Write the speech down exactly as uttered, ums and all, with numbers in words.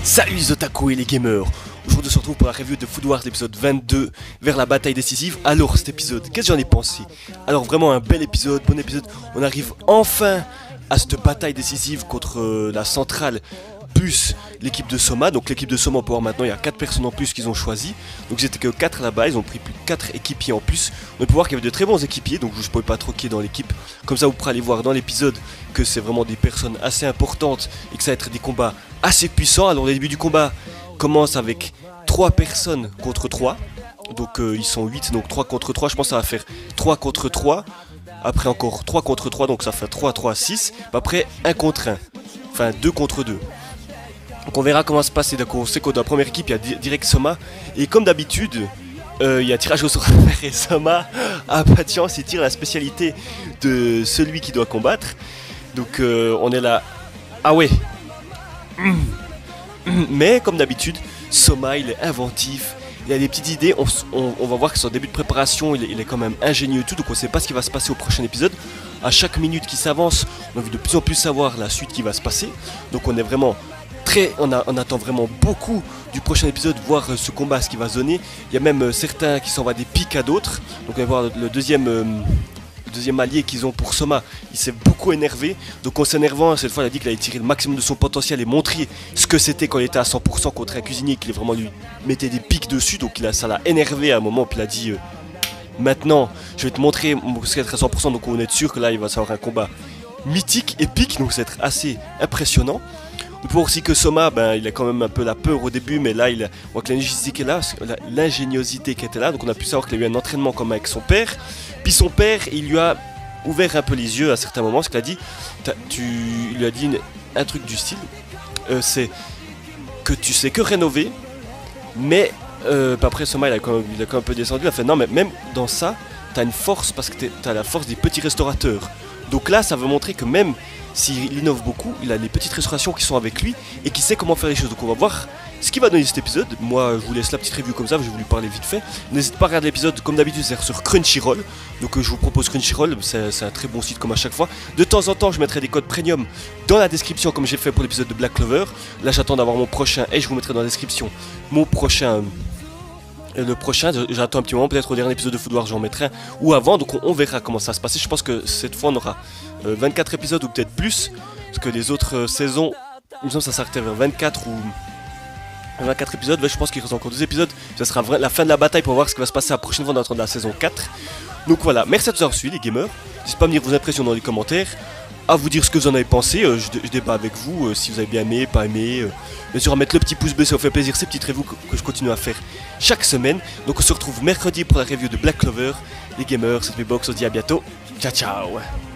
Salut les otaku et les gamers. Aujourd'hui on se retrouve pour la review de Food Wars l'épisode vingt-deux, vers la bataille décisive. Alors cet épisode, qu'est-ce que j'en ai pensé? Alors vraiment un bel épisode, bon épisode. On arrive enfin à cette bataille décisive contre euh, la centrale plus l'équipe de Soma. Donc l'équipe de Soma, on peut voir maintenant, il y a quatre personnes en plus qu'ils ont choisi. Donc ils étaient que quatre là-bas, ils ont pris plus de quatre équipiers en plus. On peut voir qu'il y avait de très bons équipiers, donc je ne pouvais pas troquer dans l'équipe. Comme ça vous pourrez aller voir dans l'épisode que c'est vraiment des personnes assez importantes et que ça va être des combats assez puissants. Alors le début du combat commence avec trois personnes contre trois. Donc euh, ils sont huit, donc trois contre trois, je pense que ça va faire trois contre trois. Après encore trois contre trois, donc ça fait trois, trois, six. Après un contre un, enfin deux contre deux. Donc on verra comment ça se passe. Donc on sait que dans la première équipe il y a direct Soma. Et comme d'habitude euh, il y a tirage au sort à faire. Et Soma a pas de chance, il tire la spécialité de celui qui doit combattre. Donc euh, on est là. Ah ouais. Mais comme d'habitude Soma il est inventif, il a des petites idées. On, on, on va voir que son début de préparation il est, il est quand même ingénieux et tout. Donc on sait pas ce qui va se passer au prochain épisode. À chaque minute qui s'avance on a envie de plus en plus savoir la suite qui va se passer. Donc on est vraiment très, on, a, on attend vraiment beaucoup du prochain épisode, voir euh, ce combat, ce qui va se donner. Il y a même euh, certains qui s'envoient des pics à d'autres. Donc on va voir le, le deuxième euh, le deuxième allié qu'ils ont pour Soma. Il s'est beaucoup énervé. Donc en s'énervant, cette fois il a dit qu'il allait tirer le maximum de son potentiel et montrer ce que c'était quand il était à cent pour cent contre un cuisinier, qu'il vraiment lui mettait des pics dessus. Donc il a, ça l'a énervé à un moment, puis il a dit euh, maintenant je vais te montrer ce qu'être à cent pour cent. Donc on est sûr que là il va savoir un combat mythique, épique, donc ça va être assez impressionnant. On peut voir aussi que Soma, ben, il a quand même un peu la peur au début, mais là, il a, on voit que l'ingéniosité qui est là, l'ingéniosité qui était là, donc on a pu savoir qu'il a eu un entraînement comme avec son père. Puis son père, il lui a ouvert un peu les yeux à certains moments, parce qu'il a dit, tu, il lui a dit une, un truc du style, euh, c'est que tu sais que rénover, mais euh, après Soma, il a, quand même, il a quand même un peu descendu, il a fait non, mais même dans ça, tu as une force, parce que tu as la force des petits restaurateurs. Donc là, ça veut montrer que même s'il innove beaucoup, il a les petites restaurations qui sont avec lui et qui sait comment faire les choses. Donc on va voir ce qui va donner cet épisode. Moi, je vous laisse la petite review comme ça, je vais vous lui parler vite fait. N'hésitez pas à regarder l'épisode comme d'habitude, c'est sur Crunchyroll. Donc euh, je vous propose Crunchyroll, c'est un très bon site comme à chaque fois. De temps en temps, je mettrai des codes premium dans la description comme j'ai fait pour l'épisode de Black Clover. Là, j'attends d'avoir mon prochain et je vous mettrai dans la description mon prochain... Le prochain, j'attends un petit moment, peut-être au dernier épisode de Food Wars j'en mettrai un, ou avant, donc on, on verra comment ça va se passer. Je pense que cette fois on aura euh, vingt-quatre épisodes ou peut-être plus, parce que les autres euh, saisons, il me semble que ça s'arrêtait vers vingt-quatre ou vingt-quatre épisodes. Ouais, je pense qu'il reste encore deux épisodes, ça sera la fin de la bataille pour voir ce qui va se passer la prochaine fois dans la saison quatre. Donc voilà, merci à tous d'avoir suivi les gamers, n'hésitez pas à me dire vos impressions dans les commentaires, à vous dire ce que vous en avez pensé, euh, je, je débat avec vous, euh, si vous avez bien aimé, pas aimé, euh, bien sûr à mettre le petit pouce bleu si ça vous fait plaisir, ces petites reviews que, que je continue à faire chaque semaine. Donc on se retrouve mercredi pour la review de Black Clover. Les gamers, c'était Box, on se dit à bientôt, ciao ciao.